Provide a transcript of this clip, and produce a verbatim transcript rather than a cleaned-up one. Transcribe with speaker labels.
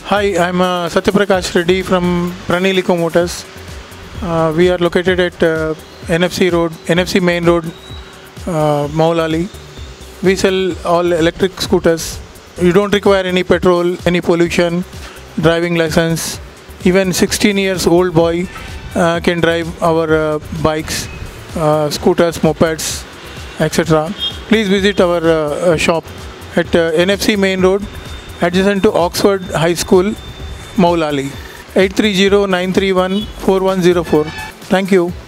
Speaker 1: Hi, I'm uh, Satyaprakash Reddy from Praneel Motors. Uh, we are located at uh, N F C Road, N F C Main Road, uh, Maulali. We sell all electric scooters. You don't require any petrol, any pollution, driving license. Even sixteen years old boy uh, can drive our uh, bikes, uh, scooters, mopeds, et cetera. Please visit our uh, uh, shop at uh, N F C Main Road, adjacent to Oxford High School, Maulali. eight three zero, nine three one, four one zero four. Thank you.